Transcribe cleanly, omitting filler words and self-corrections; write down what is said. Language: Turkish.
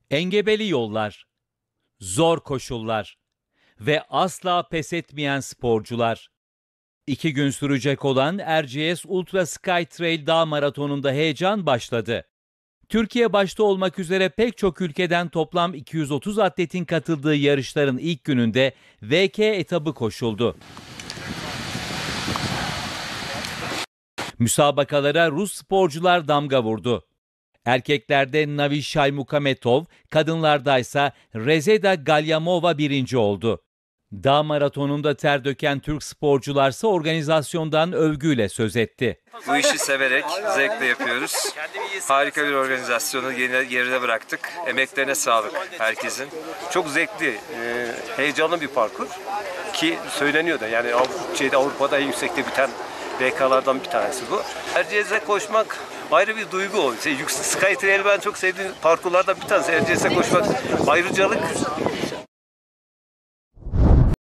Engebeli yollar, zor koşullar ve asla pes etmeyen sporcular. 2 gün sürecek olan Erciyes Ultra Sky Trail Dağ Maratonu'nda heyecan başladı. Türkiye başta olmak üzere pek çok ülkeden toplam 230 atletin katıldığı yarışların ilk gününde VK etabı koşuldu. Müsabakalara Rus sporcular damga vurdu. Erkeklerde Navi Şaymukametov, kadınlardaysa Rezeda Galyamova birinci oldu. Dağ maratonunda ter döken Türk sporcularsa organizasyondan övgüyle söz etti. Bu işi severek, zevkle yapıyoruz. Harika bir organizasyonu geride bıraktık. Emeklerine sağlık herkesin. Çok zevkli, heyecanlı bir parkur ki söyleniyor da yani Avrupa'da en yüksekte biten VK'lardan bir tanesi bu. Erciyes'e koşmak ayrı bir duygu o. Sky Trail ben çok sevdiğim parkurlardan bir tanesi. Erciyes'e koşmak ayrıcalık.